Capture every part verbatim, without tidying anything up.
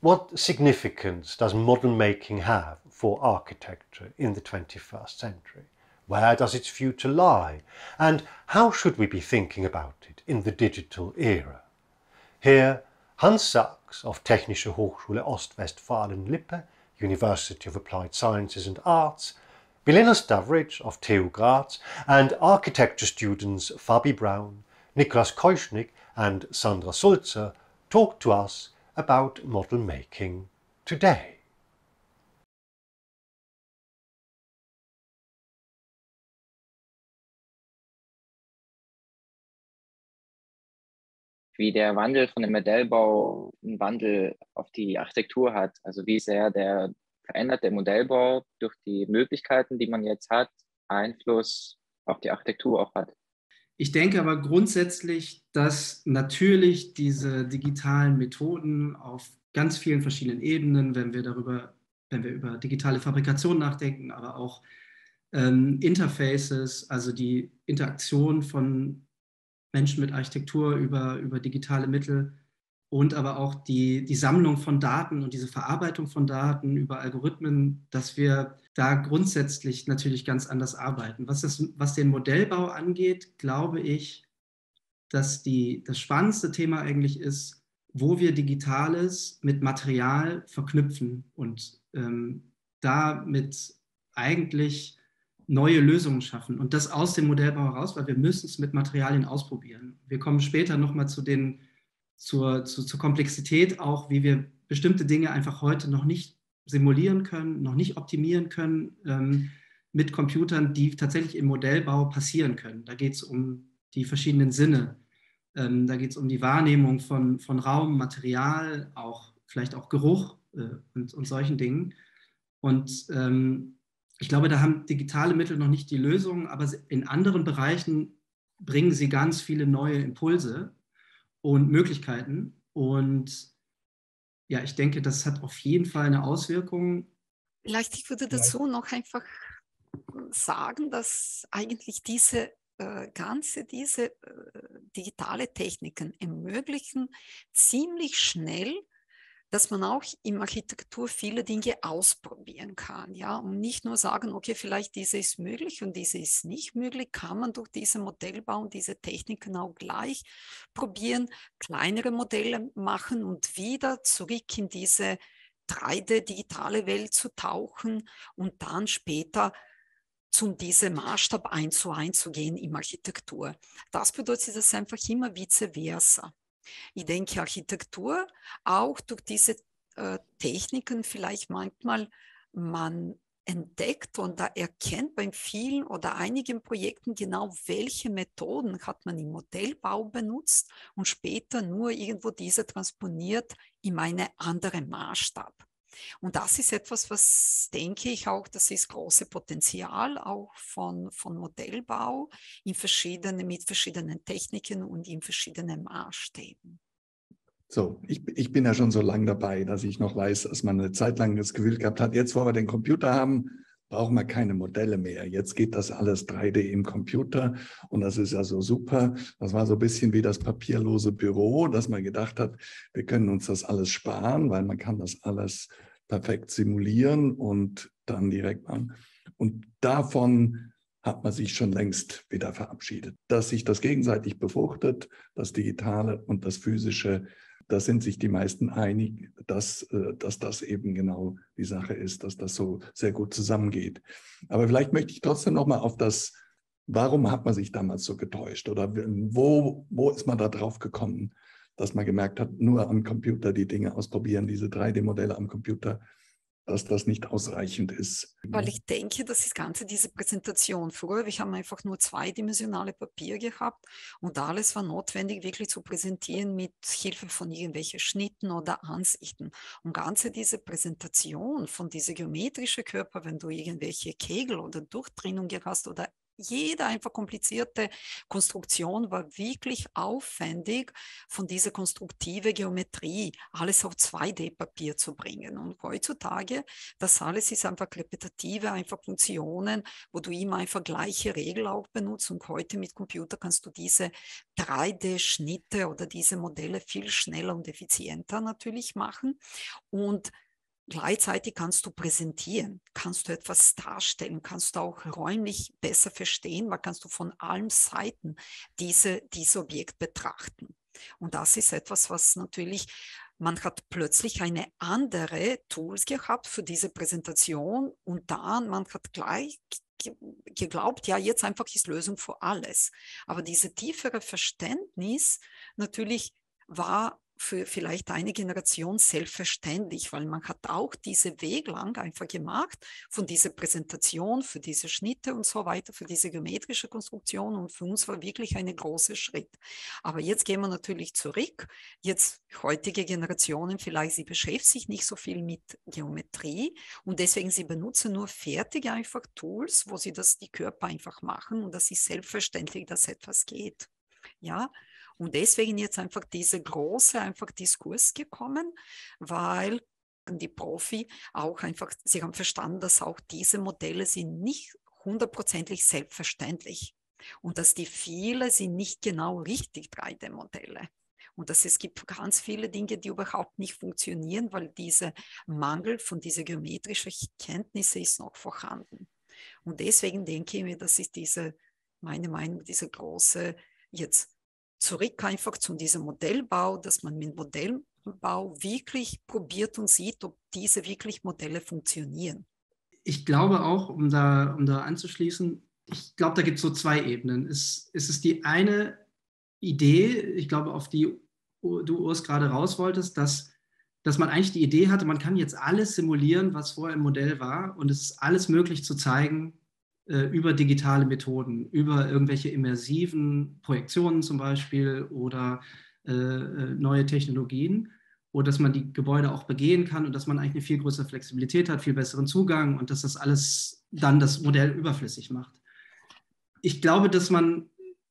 What significance does model making have for architecture in the twenty-first century? Where does its future lie? And how should we be thinking about it in the digital era? Here, Hans Sachs of Technische Hochschule Ostwestfalen-Lippe, University of Applied Sciences and Arts, Milena Stavridge of T U Graz, and architecture students Fabi Braun, Niklas Keuschnick and Sandra Sulzer talk to us about model making today. Wie der Wandel von dem Modellbau einen Wandel auf die Architektur hat, also wie sehr der veränderte Modellbau durch die Möglichkeiten, die man jetzt hat, Einfluss auf die Architektur auch hat. Ich denke aber grundsätzlich, dass natürlich diese digitalen Methoden auf ganz vielen verschiedenen Ebenen, wenn wir darüber, wenn wir über digitale Fabrikation nachdenken, aber auch ähm, Interfaces, also die Interaktion von Menschen mit Architektur über, über digitale Mittel und aber auch die, die Sammlung von Daten und diese Verarbeitung von Daten über Algorithmen, dass wir da grundsätzlich natürlich ganz anders arbeiten. Was, das, was den Modellbau angeht, glaube ich, dass die, das spannendste Thema eigentlich ist, wo wir Digitales mit Material verknüpfen und ähm, damit eigentlich neue Lösungen schaffen und das aus dem Modellbau heraus, weil wir müssen es mit Materialien ausprobieren. Wir kommen später nochmal zu den Zur, zu, zur Komplexität auch, wie wir bestimmte Dinge einfach heute noch nicht simulieren können, noch nicht optimieren können ähm, mit Computern, die tatsächlich im Modellbau passieren können. Da geht es um die verschiedenen Sinne. Ähm, da geht es um die Wahrnehmung von, von Raum, Material, auch vielleicht auch Geruch äh, und, und solchen Dingen. Und ähm, ich glaube, da haben digitale Mittel noch nicht die Lösung, aber in anderen Bereichen bringen sie ganz viele neue Impulse und Möglichkeiten. Und ja, ich denke, das hat auf jeden Fall eine Auswirkung. Vielleicht ich würde dazu noch einfach sagen, dass eigentlich diese äh, ganze, diese äh, digitale Techniken ermöglichen ziemlich schnell, dass man auch in Architektur viele Dinge ausprobieren kann, ja, und nicht nur sagen, okay, vielleicht diese ist möglich und diese ist nicht möglich, kann man durch diese Modellbau und diese Techniken auch gleich probieren, kleinere Modelle machen und wieder zurück in diese drei D-digitale Welt zu tauchen und dann später zu diesem Maßstab eins zu eins zu gehen in Architektur. Das bedeutet, dass einfach immer vice versa. Ich denke, Architektur auch durch diese äh, Techniken vielleicht manchmal man entdeckt und da erkennt bei vielen oder einigen Projekten genau, welche Methoden hat man im Modellbau benutzt und später nur irgendwo diese transponiert in einen anderen Maßstab. Und das ist etwas, was denke ich auch, das ist große Potenzial auch von, von Modellbau in verschiedene, mit verschiedenen Techniken und in verschiedenen Maßstäben. So, ich, ich bin ja schon so lange dabei, dass ich noch weiß, dass man eine Zeit lang das Gefühl gehabt hat, jetzt wo wir den Computer haben, brauchen wir keine Modelle mehr. Jetzt geht das alles drei D im Computer und das ist ja so super. Das war so ein bisschen wie das papierlose Büro, dass man gedacht hat, wir können uns das alles sparen, weil man kann das alles perfekt simulieren und dann direkt machen. Und davon hat man sich schon längst wieder verabschiedet. Dass sich das gegenseitig befruchtet, das Digitale und das Physische, da sind sich die meisten einig, dass, dass das eben genau die Sache ist, dass das so sehr gut zusammengeht. Aber vielleicht möchte ich trotzdem noch mal auf das, warum hat man sich damals so getäuscht oder wo, wo ist man da drauf gekommen, dass man gemerkt hat, nur am Computer die Dinge ausprobieren, diese drei D-Modelle am Computer, dass das nicht ausreichend ist. Weil ich denke, das ist ganze diese Präsentation. Früher, wir haben einfach nur zweidimensionale Papier gehabt und alles war notwendig, wirklich zu präsentieren mit Hilfe von irgendwelchen Schnitten oder Ansichten. Und ganze diese Präsentation von diesen geometrischen Körpern, wenn du irgendwelche Kegel oder Durchdrehungen hast oder jede einfach komplizierte Konstruktion war wirklich aufwendig, von dieser konstruktive Geometrie alles auf zwei D Papier zu bringen. Und heutzutage, das alles ist einfach repetitive, einfach Funktionen, wo du immer einfach gleiche Regeln auch benutzt. Und heute mit Computer kannst du diese drei D Schnitte oder diese Modelle viel schneller und effizienter natürlich machen. Und gleichzeitig kannst du präsentieren, kannst du etwas darstellen, kannst du auch räumlich besser verstehen, weil kannst du von allen Seiten diese, dieses Objekt betrachten. Und das ist etwas, was natürlich, man hat plötzlich eine andere Tools gehabt für diese Präsentation und dann, man hat gleich geglaubt, ja, jetzt einfach ist Lösung für alles. Aber diese tiefere Verständnis natürlich war für vielleicht eine Generation selbstverständlich, weil man hat auch diese Weg lang einfach gemacht von dieser Präsentation, für diese Schnitte und so weiter, für diese geometrische Konstruktion und für uns war wirklich ein großer Schritt. Aber jetzt gehen wir natürlich zurück, jetzt heutige Generationen vielleicht, sie beschäftigen sich nicht so viel mit Geometrie und deswegen sie benutzen nur fertige einfach Tools, wo sie das die Körper einfach machen und das ist selbstverständlich, dass etwas geht. Ja, und deswegen jetzt einfach diese große einfach Diskurs gekommen, weil die Profi auch einfach, sie haben verstanden, dass auch diese Modelle sind nicht hundertprozentig selbstverständlich und dass die viele sind nicht genau richtig drei D Modelle. Und dass es gibt ganz viele Dinge, die überhaupt nicht funktionieren, weil dieser Mangel von dieser geometrischen Kenntnisse ist noch vorhanden. Und deswegen denke ich mir, das ist diese, meine Meinung, diese große jetzt zurück einfach zu diesem Modellbau, dass man mit Modellbau wirklich probiert und sieht, ob diese wirklich Modelle funktionieren. Ich glaube auch, um da, um da anzuschließen, ich glaube, da gibt es so zwei Ebenen. Es, es ist die eine Idee, ich glaube, auf die du, Urs, gerade raus wolltest, dass, dass man eigentlich die Idee hatte, man kann jetzt alles simulieren, was vorher im Modell war und es ist alles möglich zu zeigen, über digitale Methoden, über irgendwelche immersiven Projektionen zum Beispiel oder äh, neue Technologien, oder dass man die Gebäude auch begehen kann und dass man eigentlich eine viel größere Flexibilität hat, viel besseren Zugang und dass das alles dann das Modell überflüssig macht. Ich glaube, dass man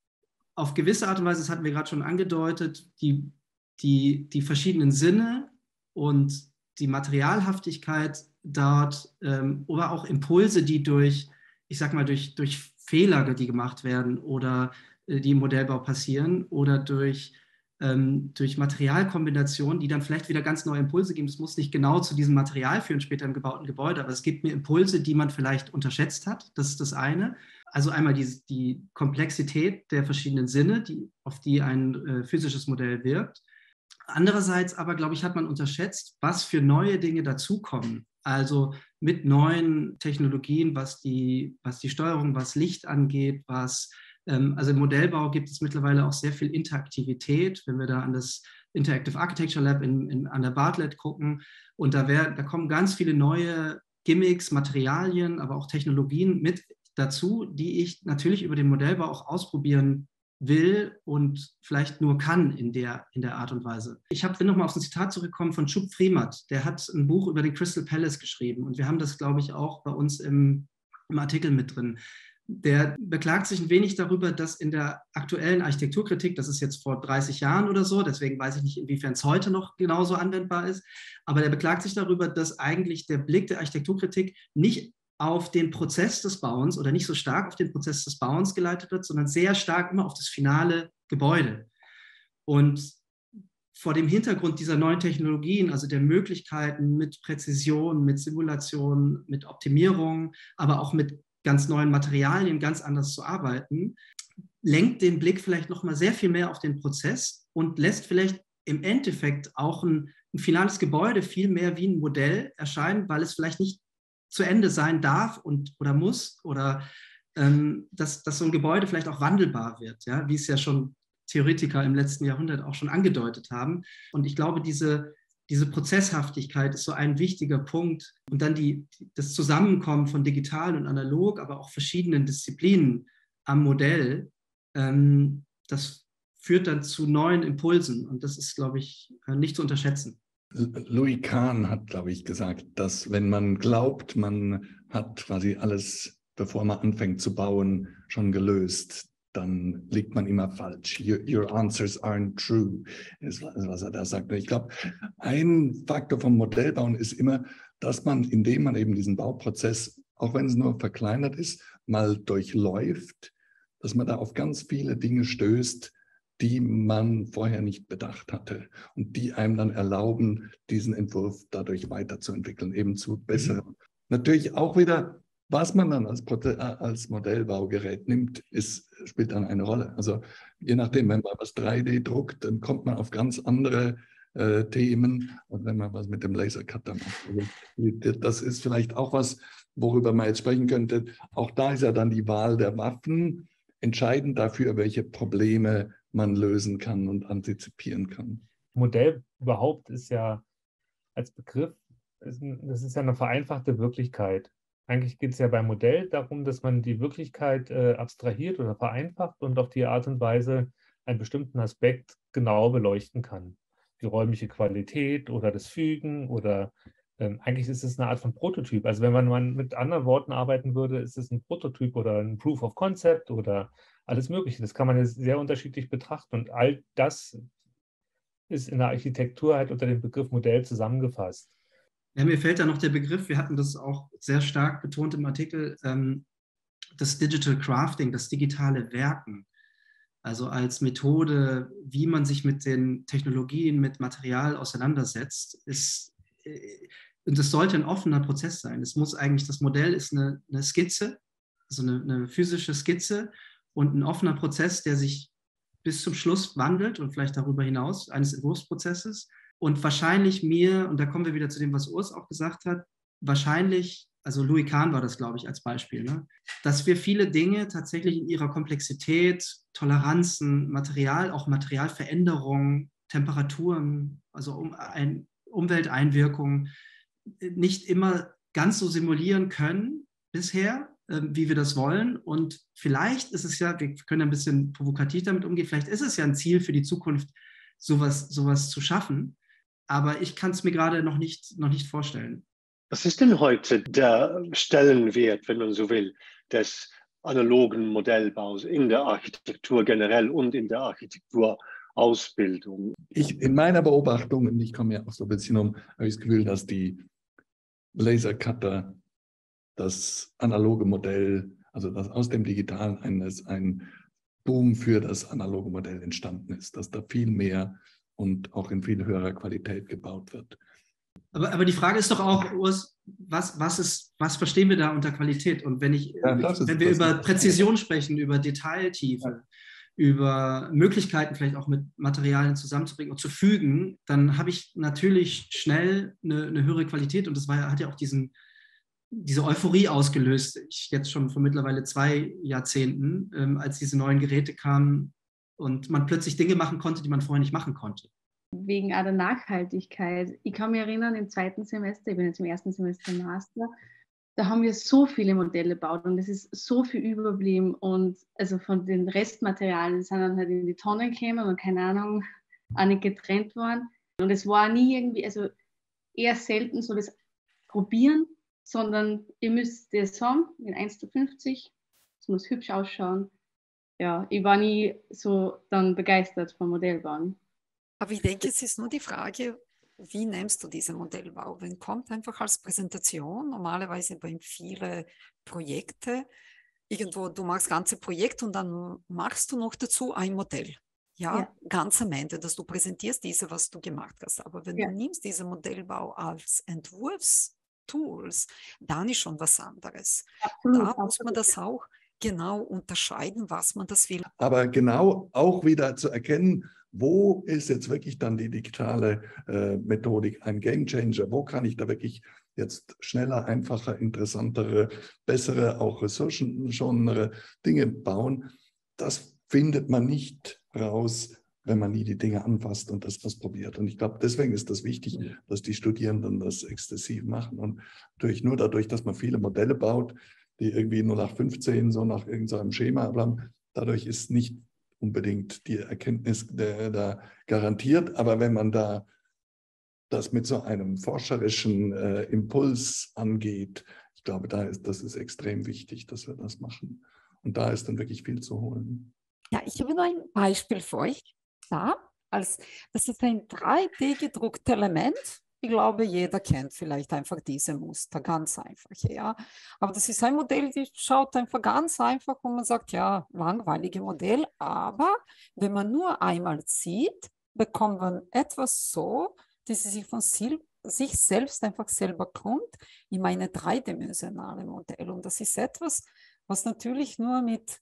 auf gewisse Art und Weise, das hatten wir gerade schon angedeutet, die, die, die verschiedenen Sinne und die Materialhaftigkeit dort ähm, oder auch Impulse, die durch ich sag mal, durch, durch Fehler, die gemacht werden oder äh, die im Modellbau passieren oder durch, ähm, durch Materialkombinationen, die dann vielleicht wieder ganz neue Impulse geben. Das muss nicht genau zu diesem Material führen, später im gebauten Gebäude, aber es gibt mir Impulse, die man vielleicht unterschätzt hat. Das ist das eine. Also einmal die, die Komplexität der verschiedenen Sinne, die, auf die ein äh, physisches Modell wirkt. Andererseits aber, glaube ich, hat man unterschätzt, was für neue Dinge dazukommen. Also mit neuen Technologien, was die, was die Steuerung, was Licht angeht, was, ähm, also im Modellbau gibt es mittlerweile auch sehr viel Interaktivität, wenn wir da an das Interactive Architecture Lab in, in, an der Bartlett gucken. Und da, wär, da kommen ganz viele neue Gimmicks, Materialien, aber auch Technologien mit dazu, die ich natürlich über den Modellbau auch ausprobieren will und vielleicht nur kann in der, in der Art und Weise. Ich hab, bin nochmal auf ein Zitat zurückgekommen von Chuck Freemat. Der hat ein Buch über den Crystal Palace geschrieben und wir haben das, glaube ich, auch bei uns im, im Artikel mit drin. Der beklagt sich ein wenig darüber, dass in der aktuellen Architekturkritik, das ist jetzt vor dreißig Jahren oder so, deswegen weiß ich nicht, inwiefern es heute noch genauso anwendbar ist, aber der beklagt sich darüber, dass eigentlich der Blick der Architekturkritik nicht auf den Prozess des Bauens oder nicht so stark auf den Prozess des Bauens geleitet wird, sondern sehr stark immer auf das finale Gebäude. Und vor dem Hintergrund dieser neuen Technologien, also der Möglichkeiten mit Präzision, mit Simulation, mit Optimierung, aber auch mit ganz neuen Materialien ganz anders zu arbeiten, lenkt den Blick vielleicht noch mal sehr viel mehr auf den Prozess und lässt vielleicht im Endeffekt auch ein, ein finales Gebäude viel mehr wie ein Modell erscheinen, weil es vielleicht nicht zu Ende sein darf und, oder muss oder ähm, dass, dass so ein Gebäude vielleicht auch wandelbar wird, ja, wie es ja schon Theoretiker im letzten Jahrhundert auch schon angedeutet haben. Und ich glaube, diese, diese Prozesshaftigkeit ist so ein wichtiger Punkt. Und dann die, das Zusammenkommen von digital und analog, aber auch verschiedenen Disziplinen am Modell, ähm, das führt dann zu neuen Impulsen. Und das ist, glaube ich, nicht zu unterschätzen. Louis Kahn hat, glaube ich, gesagt, dass wenn man glaubt, man hat quasi alles bevor man anfängt zu bauen, schon gelöst, dann liegt man immer falsch. Your, your answers aren't true, ist was er da sagt. Ich glaube, ein Faktor vom Modellbauen ist immer, dass man, indem man eben diesen Bauprozess, auch wenn es nur verkleinert ist, mal durchläuft, dass man da auf ganz viele Dinge stößt, die man vorher nicht bedacht hatte und die einem dann erlauben, diesen Entwurf dadurch weiterzuentwickeln, eben zu besseren. Mhm. Natürlich auch wieder, was man dann als, als Modellbaugerät nimmt, ist, spielt dann eine Rolle. Also je nachdem, wenn man was drei D druckt, dann kommt man auf ganz andere äh, Themen, und wenn man was mit dem Lasercutter macht. Also, das ist vielleicht auch was, worüber man jetzt sprechen könnte. Auch da ist ja dann die Wahl der Waffen entscheidend dafür, welche Probleme man lösen kann und antizipieren kann. Modell überhaupt ist ja als Begriff, ist, das ist ja eine vereinfachte Wirklichkeit. Eigentlich geht es ja beim Modell darum, dass man die Wirklichkeit äh, abstrahiert oder vereinfacht und auf die Art und Weise einen bestimmten Aspekt genau beleuchten kann. Die räumliche Qualität oder das Fügen oder ähm, eigentlich ist es eine Art von Prototyp. Also wenn man, man mit anderen Worten arbeiten würde, ist es ein Prototyp oder ein Proof of Concept oder alles Mögliche. Das kann man jetzt sehr unterschiedlich betrachten und all das ist in der Architektur halt unter dem Begriff Modell zusammengefasst. Ja, mir fällt da noch der Begriff, wir hatten das auch sehr stark betont im Artikel, ähm, das Digital Crafting, das digitale Werken. Also als Methode, wie man sich mit den Technologien, mit Material auseinandersetzt, ist, äh, und das sollte ein offener Prozess sein. Es muss eigentlich, das Modell ist eine, eine Skizze, also eine, eine physische Skizze und ein offener Prozess, der sich bis zum Schluss wandelt und vielleicht darüber hinaus eines Entwurfsprozesses. Und wahrscheinlich mir, und da kommen wir wieder zu dem, was Urs auch gesagt hat, wahrscheinlich, also Louis Kahn war das, glaube ich, als Beispiel, ne? Dass wir viele Dinge tatsächlich in ihrer Komplexität, Toleranzen, Material, auch Materialveränderungen, Temperaturen, also um, ein, Umwelteinwirkungen nicht immer ganz so simulieren können bisher, äh, wie wir das wollen. Und vielleicht ist es ja, wir können ein bisschen provokativ damit umgehen, vielleicht ist es ja ein Ziel für die Zukunft, sowas, sowas zu schaffen. Aber ich kann es mir gerade noch nicht, noch nicht vorstellen. Was ist denn heute der Stellenwert, wenn man so will, des analogen Modellbaus in der Architektur generell und in der Architekturausbildung? Ich, in meiner Beobachtung, und ich komme ja auch so ein bisschen um, habe ich das Gefühl, dass die Lasercutter, das analoge Modell, also dass aus dem Digitalen eines, ein Boom für das analoge Modell entstanden ist, dass da viel mehr und auch in viel höherer Qualität gebaut wird. Aber, aber die Frage ist doch auch, Urs, was, was, ist, was verstehen wir da unter Qualität? Und wenn, ich, ja, ist, wenn wir über Präzision sprechen, über Detailtiefe, ja, über Möglichkeiten vielleicht auch mit Materialien zusammenzubringen und zu fügen, dann habe ich natürlich schnell eine, eine höhere Qualität. Und das war, hat ja auch diesen, diese Euphorie ausgelöst, ich jetzt schon vor mittlerweile zwei Jahrzehnten, ähm, als diese neuen Geräte kamen und man plötzlich Dinge machen konnte, die man vorher nicht machen konnte. Wegen auch der Nachhaltigkeit. Ich kann mich erinnern, im zweiten Semester, ich bin jetzt im ersten Semester Master, da haben wir so viele Modelle gebaut und es ist so viel überblieben und also von den Restmaterialien sind dann halt in die Tonnen gekommen und keine Ahnung, auch nicht getrennt worden. Und es war nie irgendwie, also eher selten so das Probieren, sondern ihr müsst das haben in eins zu fünfzig, es muss hübsch ausschauen. Ja, ich war nie so dann begeistert vom Modellbauen. Aber ich denke, es ist nur die Frage, wie nimmst du diesen Modellbau? Wenn kommt einfach als Präsentation, normalerweise bei vielen Projekten, irgendwo, du machst ganze Projekt und dann machst du noch dazu ein Modell. Ja, ja, ganz am Ende, dass du präsentierst diese, was du gemacht hast. Aber wenn ja. du nimmst diesen Modellbau als Entwurfstools, dann ist schon was anderes. Absolut, da muss man das auch genau unterscheiden, was man das will. Aber genau auch wieder zu erkennen, wo ist jetzt wirklich dann die digitale äh, Methodik ein Gamechanger? Wo kann ich da wirklich jetzt schneller, einfacher, interessantere, bessere, auch ressourcenschonendere Dinge bauen? Das findet man nicht raus, wenn man nie die Dinge anfasst und das ausprobiert. Und ich glaube, deswegen ist das wichtig, dass die Studierenden das exzessiv machen. Und durch, nur dadurch, dass man viele Modelle baut, die irgendwie null acht fünfzehn so nach irgendeinem Schema haben, dadurch ist nicht unbedingt die Erkenntnis da garantiert, aber wenn man da das mit so einem forscherischen äh, Impuls angeht, ich glaube, da ist, das ist extrem wichtig, dass wir das machen. Und da ist dann wirklich viel zu holen. Ja, ich habe nur ein Beispiel für euch. Da, als, das ist ein drei D gedrucktes Element. Ich glaube, jeder kennt vielleicht einfach diese Muster, ganz einfach. Ja. Aber das ist ein Modell, das schaut einfach ganz einfach und man sagt, ja, langweiliges Modell. Aber wenn man nur einmal sieht, bekommt man etwas so, dass es sich von sich selbst einfach selber kommt in ein dreidimensionales Modell. Und das ist etwas, was natürlich nur mit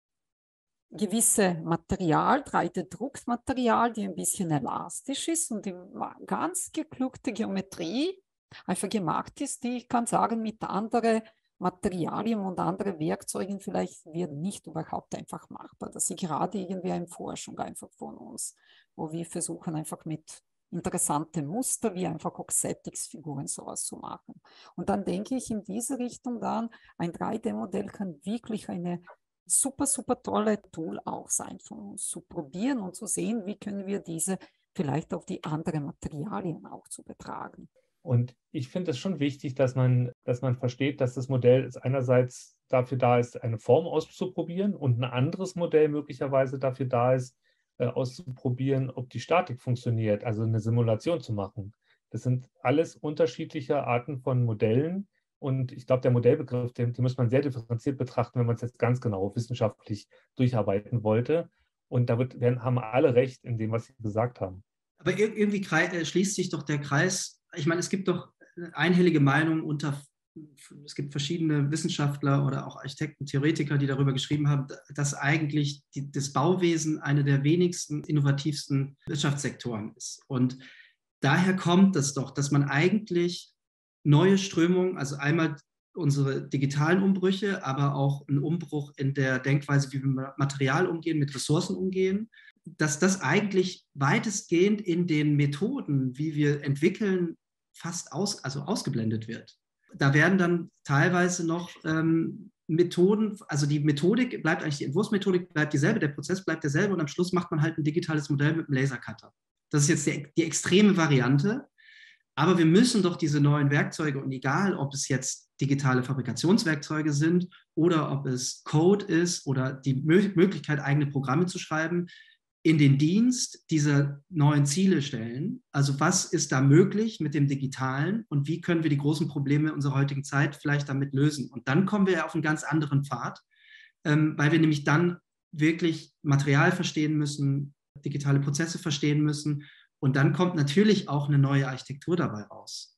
gewisse Material, drei D-Druckmaterial, die ein bisschen elastisch ist und die ganz geklugte Geometrie einfach gemacht ist, die ich kann sagen, mit anderen Materialien und anderen Werkzeugen vielleicht wird nicht überhaupt einfach machbar. Das ist gerade irgendwie eine Forschung einfach von uns, wo wir versuchen einfach mit interessanten Muster wie einfach Oxetics-Figuren sowas zu machen. Und dann denke ich in diese Richtung dann, ein drei D-Modell kann wirklich eine super, super tolle Tool auch sein von uns zu probieren und zu sehen, wie können wir diese vielleicht auf die anderen Materialien auch zu betragen. Und ich finde es schon wichtig, dass man, dass man versteht, dass das Modell einerseits dafür da ist, eine Form auszuprobieren und ein anderes Modell möglicherweise dafür da ist, äh, auszuprobieren, ob die Statik funktioniert, also eine Simulation zu machen. Das sind alles unterschiedliche Arten von Modellen. Und ich glaube, der Modellbegriff, den, den muss man sehr differenziert betrachten, wenn man es jetzt ganz genau wissenschaftlich durcharbeiten wollte. Und da wird, werden, haben alle recht in dem, was sie gesagt haben. Aber irgendwie schließt sich doch der Kreis. Ich meine, es gibt doch einhellige Meinungen unter, es gibt verschiedene Wissenschaftler oder auch Architekten, Theoretiker, die darüber geschrieben haben, dass eigentlich die, das Bauwesen einer der wenigsten innovativsten Wirtschaftssektoren ist. Und daher kommt es doch, dass man eigentlich neue Strömungen, also einmal unsere digitalen Umbrüche, aber auch ein Umbruch in der Denkweise, wie wir mit Material umgehen, mit Ressourcen umgehen, dass das eigentlich weitestgehend in den Methoden, wie wir entwickeln, fast aus, also ausgeblendet wird. Da werden dann teilweise noch ähm, Methoden, also die Methodik bleibt eigentlich, die Entwurfsmethodik bleibt dieselbe, der Prozess bleibt derselbe und am Schluss macht man halt ein digitales Modell mit einem Lasercutter. Das ist jetzt die, die extreme Variante. Aber wir müssen doch diese neuen Werkzeuge, und egal, ob es jetzt digitale Fabrikationswerkzeuge sind oder ob es Code ist oder die Möglichkeit, eigene Programme zu schreiben, in den Dienst dieser neuen Ziele stellen. Also was ist da möglich mit dem Digitalen und wie können wir die großen Probleme unserer heutigen Zeit vielleicht damit lösen? Und dann kommen wir auf einen ganz anderen Pfad, weil wir nämlich dann wirklich Material verstehen müssen, digitale Prozesse verstehen müssen. Und dann kommt natürlich auch eine neue Architektur dabei raus.